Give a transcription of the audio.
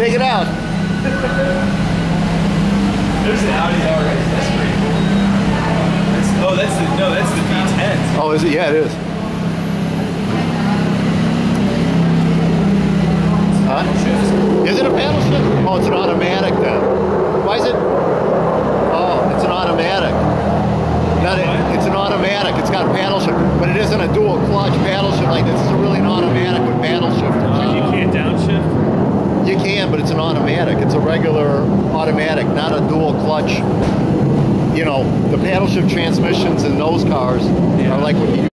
Take it out. There's the Audi already. That's pretty cool. That's the V10. Oh, is it? Yeah, it is. Huh? Is it a paddle shift? Oh, it's an automatic then. Why is it? Oh, it's an automatic. It's an automatic. It's got a paddle shift, but it isn't a dual clutch paddle shift like this. It's really an automatic with paddle shifters. You can't downshift? You can, but it's an automatic. It's a regular automatic, not a dual clutch. You know, the paddle shift transmissions in those cars are like what you